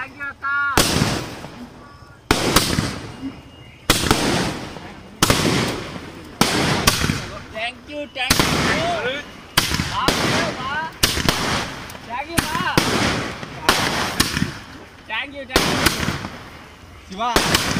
Thank you అక్క. Thank you thank you thank you Shiva.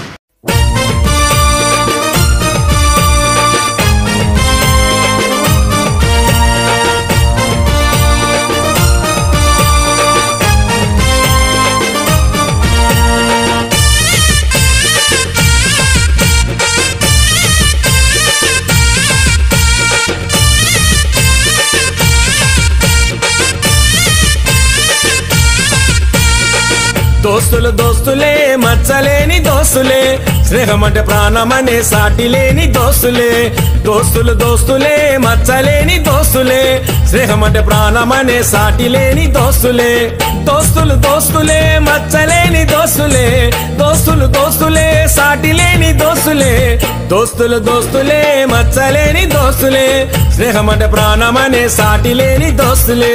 దోస్తులు దోస్తులే మచ్చలేని దోస్తులే, స్నేహమంటే ప్రాణమనే సాటి లేని దోస్తులే. దోస్తులు దోస్తులే మచ్చలేని దోస్తులే, స్నేహమంటే ప్రాణమనే సాటి లేని దోస్తులే. దోస్తులు దోస్తులే మచ్చలేని దోస్తులే, దోస్తులు దోస్తులే సాటి లేని దోస్తులే. దోస్తులు దోస్తులే మచ్చలేని దోస్తులే, స్నేహమంటే ప్రాణమనే సాటి లేని దోస్తులే.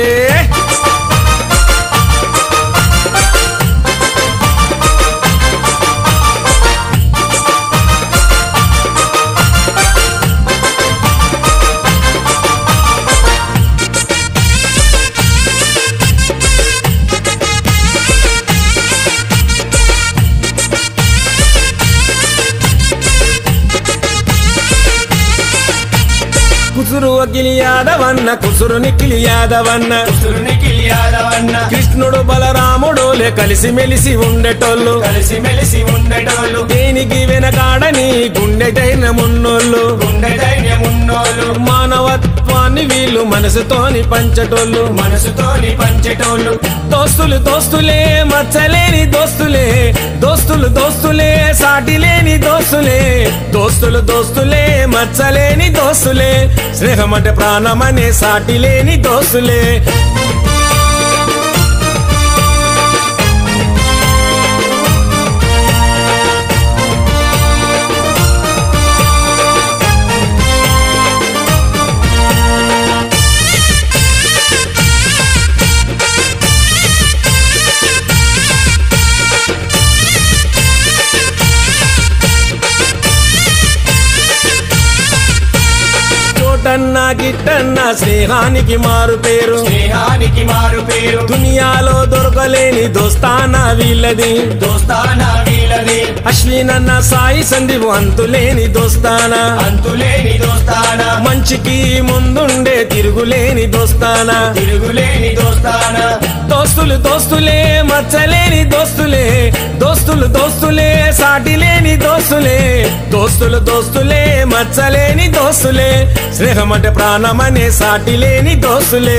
కుసురు అఖిలి యాదవన్న, కుసురు నిఖిలి యాదవన్న, కుసురు నిఖిలి యాదవన్న. కృష్ణుడు బలరాముడోలే కలిసి మెలిసి ఉండేటోళ్ళు, కలిసి మెలిసి ఉండేటోళ్ళు. దేనికి వెనకాడని గుండె ధైర్యమున్నోళ్ళు, గుండె ధైర్యమున్నోళ్ళు. మానవత్వాన్ని వీళ్ళు మనసుతోని పంచటోళ్ళు, మనసుతోని పంచేటోళ్ళు. దోస్తులు దోస్తులే మచ్చలేని దోస్తులే, దోస్తులు దోస్తులే సాటి లేని దోస్తులే. దోస్తులు దోస్తులే మచ్చలేని దోస్తులే, స్నేహమంటే ప్రాణమనే సాటి లేని దోస్తులే. చోటన్నా గిట్టన్నా స్నేహానికి మారు పేరు, స్నేహానికి మారు పేరు. దునియాలో దొరకలేని దోస్తానా వీళ్ళది, దోస్తానా వీళ్ళది. అశ్వినన్న సాయి సందీప్ అంతులేని దోస్తానా, అంతులేని దోస్తానా. మంచికి ముందుండే తిరుగులేని దోస్తానా, తిరుగులేని దోస్తానా. దోస్తులు దోస్తులే మచ్చలేని దోస్తులే, దోస్తులు దోస్తులే సాటి లేని దోస్తులే. దోస్తులు దోస్తులే మచ్చలేని దోస్తులే, స్నేహమంటే ప్రాణమనే సాటి లేని దోస్తులే.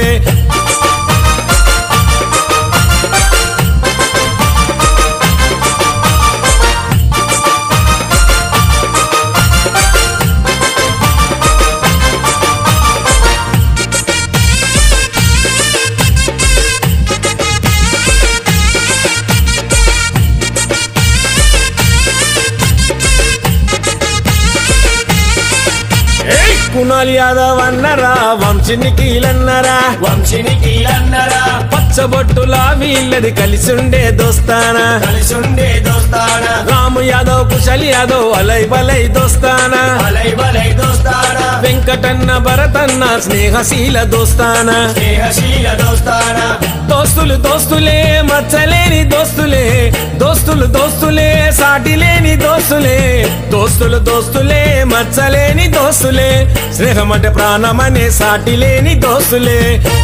కునాల్ యాదవ్ అన్నరా, వంశీ కీలన్నరా, వంశీని కీలన్నరా. పచ్చబొట్టులా వీళ్ళది కలిసుండే దోస్తానా, కలిసుండే దోస్తానా. రాము యాదవ్ కుశల్ యాదవ్ అలై బలై దోస్తానా, బలై బలై దోస్తానా. వెంకటన్న భరతన్న స్నేహశీల దోస్తానా. స్నేహశీల దోస్తానా. దోస్తులు దోస్తులే మచ్చలేని దోస్తులే, దోస్తులు దోస్తులే సాటి లేని దోస్తులే. దోస్తులు దోస్తులే మచ్చలేని దోస్తులే, స్నేహమంటే ప్రాణమనే సాటి లేని దోస్తులే.